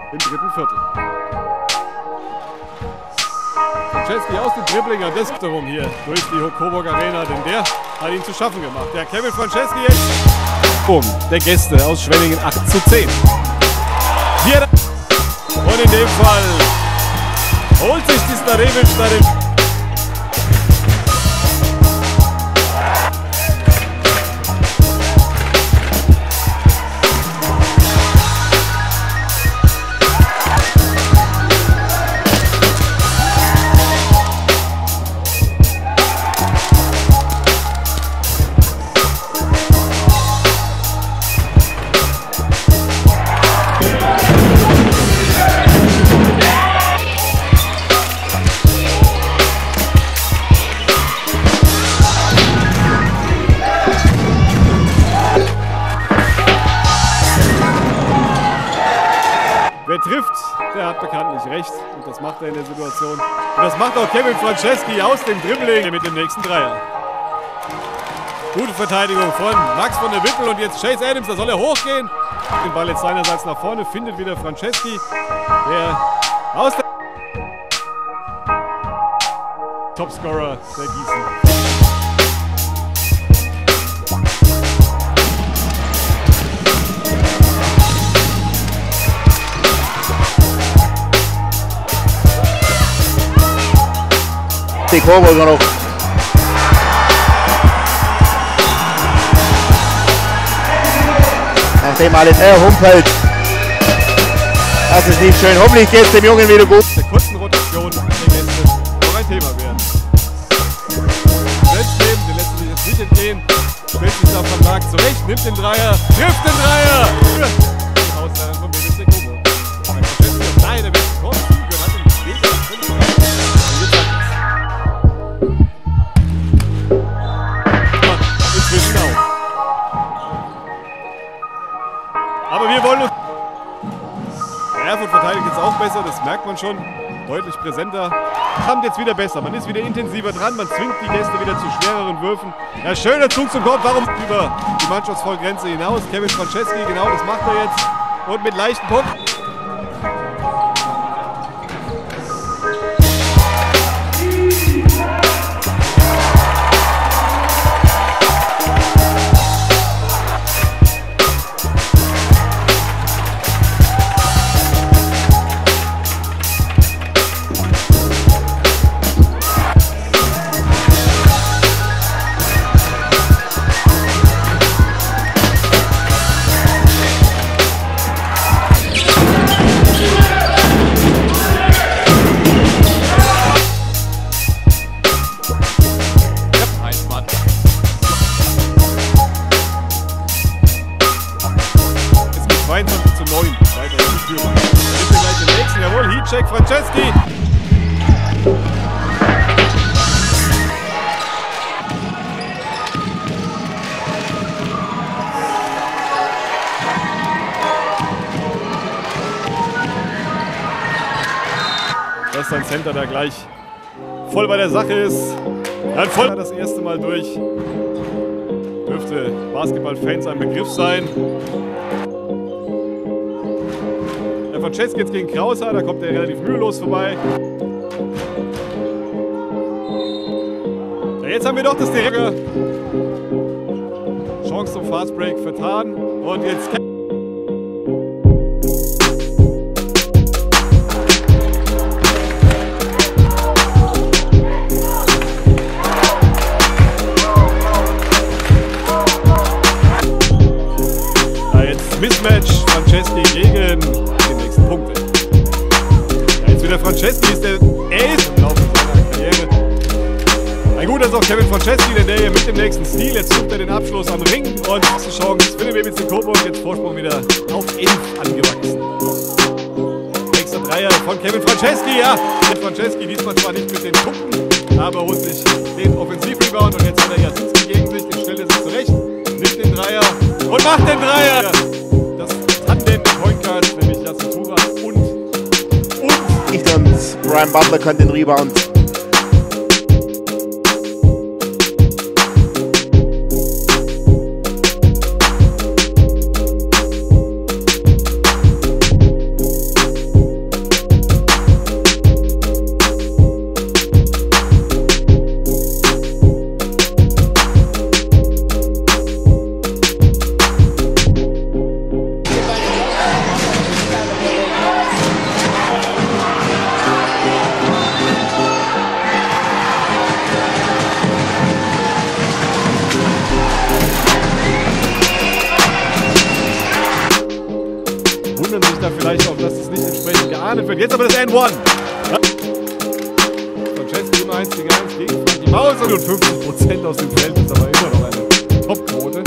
im dritten Viertel. Franceschi aus dem Dribbling an das darum hier durch die Coburg Arena, denn der hat ihn zu schaffen gemacht. Der Kevin Franceschi jetzt. Boom, der Gäste aus Schwenningen 8:10. Hier und in dem Fall holt sich die Starevic da den. Wer trifft, der hat bekanntlich recht und das macht er in der Situation. Und das macht auch Kevin Franceschi aus dem Dribbling mit dem nächsten Dreier. Gute Verteidigung von Max von der Wippel und jetzt Chase Adams, da soll er hochgehen. Den Ball jetzt seinerseits nach vorne, findet wieder Franceschi, der aus der Topscorer der Gießen. Die Coburger noch. Nachdem alles humpelt. Das ist nicht schön. Hoffentlich geht es dem Jungen wieder gut. Der kurzen Rotation der Gäste noch ein Thema werden. Selbstleben, den lässt sich jetzt nicht entgehen. Stellt sich da von Marc zurecht, nimmt den Dreier, trifft den Dreier! Die Hausherren von BDC Coburg. Ein Franceschi auf daher, der wird kommen, hat den Weg völlig frei. Aber wir wollen uns. Erfurt verteidigt jetzt auch besser, das merkt man schon. Deutlich präsenter. Kommt jetzt wieder besser. Man ist wieder intensiver dran, man zwingt die Gäste wieder zu schwereren Würfen. Ja, schöner Zug zum Korb. Warum über die Mannschaftsvollgrenze hinaus? Kevin Franceschi, genau das macht er jetzt. Und mit leichten Punkten. Jawohl, Heatcheck, Franceschi. Das ist ein Center, der gleich voll bei der Sache ist. Er hat voll das erste Mal durch. Dürfte Basketball-Fans ein Begriff sein. Der Franceschi jetzt gegen Krauser, da kommt er relativ mühelos vorbei. Ja, jetzt haben wir doch das direkte Chance zum Fastbreak vertan. Und jetzt Mismatch, Franceschi gegen die nächsten Punkte. Ja, jetzt wieder Franceschi ist der Ace im Laufe seiner Karriere. Ein guter ist auch Kevin Franceschi, denn der hier mit dem nächsten Stil. Jetzt sucht er den Abschluss am Ring und die Chance für den BBC Coburg. Jetzt Vorsprung wieder auf 11 angewachsen. Nächster Dreier von Kevin Franceschi. Ja, Kevin Franceschi diesmal zwar nicht mit den Punkten, aber holt sich den Offensivrebound und jetzt hat er Jasinski gegen sich. Den stellt er sich zurecht, nimmt den Dreier und macht den Dreier. Nämlich Yasutura und Brian Butler kann den Rebound. Fahne führt. Jetzt aber das N1. Franceschi immer 1 gegen 1 gegen Frankie Mauser und 50% aus dem Feld. Das ist aber immer noch eine Topquote.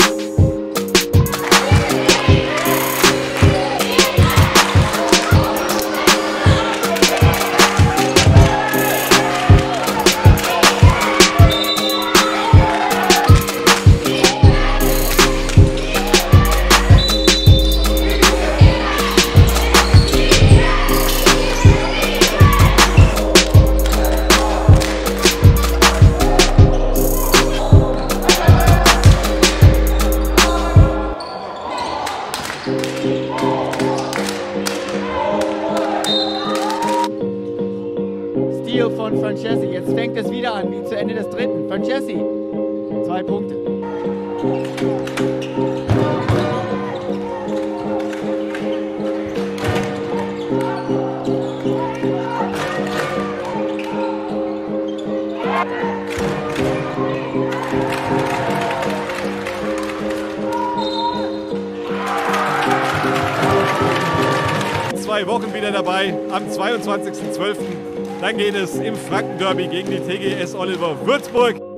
Stil von Franceschi. Jetzt fängt es wieder an, wie zu Ende des dritten. Franceschi, 2 Punkte. In 2 Wochen wieder dabei, am 22.12. Dann geht es im Franken-Derby gegen die TGS Oliver Würzburg.